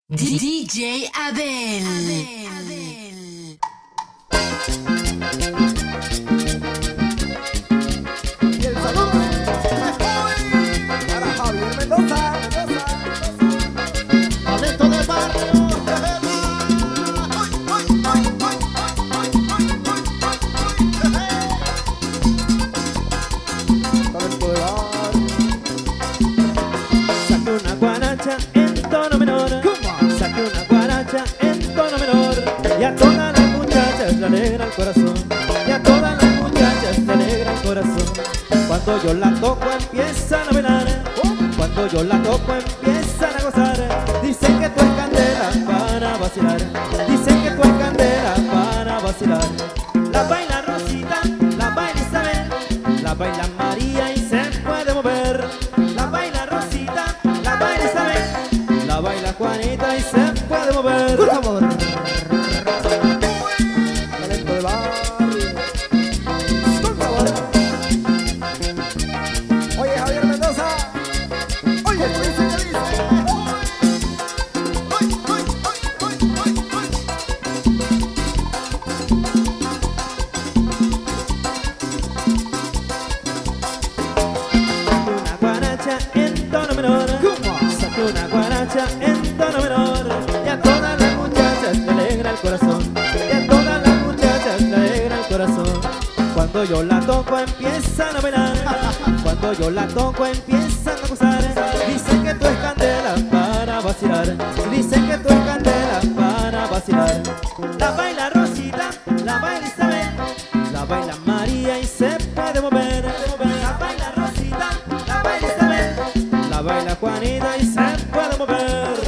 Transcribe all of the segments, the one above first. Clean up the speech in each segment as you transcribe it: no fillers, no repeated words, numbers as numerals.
DJ Abel. Y el saludo para Javier Mendoza. Talento del barrio. Talento del barrio. Saque una guaracha en tono menor. Saque una guaracha en tono menor. Y a todas las muchachas le alegra el corazón. Y a todas las muchachas le alegra el corazón. Cuando yo la toco empiezan a bailar. Cuando yo la toco empiezan a gozar. Dicen que tú es candela para vacilar. Dicen que tú es candela para vacilar. La baila Rosita, la baila Isabel, la baila María y se puede mover. La baila Rosita, la baila Isabel, la baila Juanita y se puede mover. Por favor. Talento del barrio. Por favor. Oye, Javier Mendoza. Oye, ¿qué dice? ¿Qué dice? Una guaracha en tono menor. Saque una guaracha en tono menor. Y a todas las muchachas le alegra el corazón. Y a todas las muchachas le alegra el corazón. Cuando yo la toco empiezan a bailar. Cuando yo la toco empiezan a gozar. Dicen que tú es candela para vacilar. Dicen que tú es candela para vacilar. La baila Rosita, la baila Isabel, la baila María y se puede mover. La baila Rosita, la baila Isabel, la baila Juanita y se puede mover.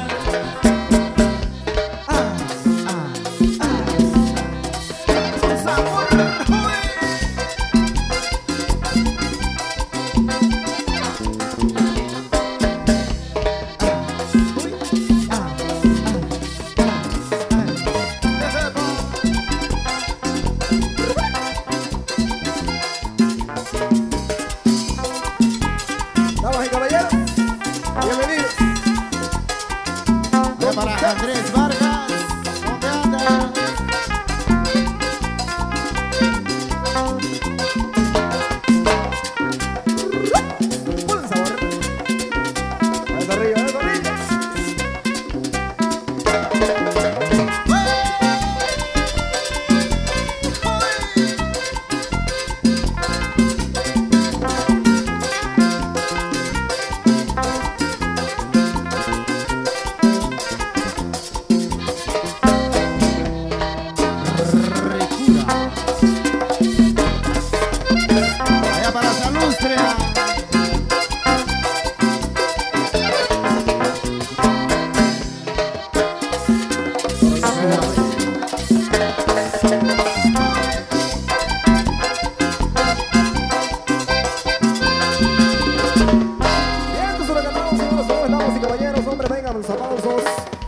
Damas y caballeros, bienvenidos. Para Andrés Vargas, ¿dónde anda? Buen sabor. Eso arriba, eso arriba. Allá para Salustria. Bien, pues lo cantamos, señores, damas y caballeros. Hombre, vengan los aplausos.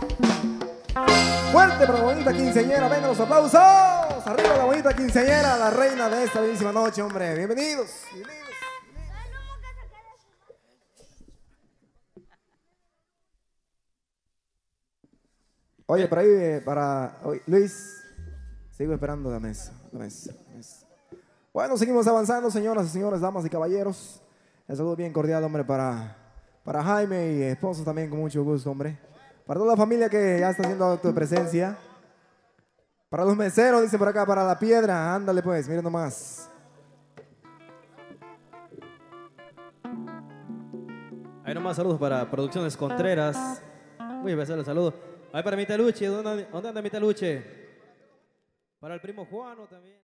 Fuerte para la bonita quinceañera, vengan los aplausos. Arriba la bonita quinceañera, la reina de esta bellísima noche, hombre. Bienvenidos, bienvenidos. Oye, por ahí, oye, Luis, sigo esperando la mesa. Bueno, seguimos avanzando, señoras y señores, damas y caballeros. Un saludo bien cordial, hombre, para Jaime y esposo también, con mucho gusto, hombre. Para toda la familia que ya está haciendo acto de presencia. Para los meseros, dice por acá, para la piedra. Ándale pues, miren nomás. Hay nomás saludos para Producciones Contreras. Muy especial el saludo. Ahí para mi Taluche, ¿dónde anda mi Taluche? Para el primo Juano también.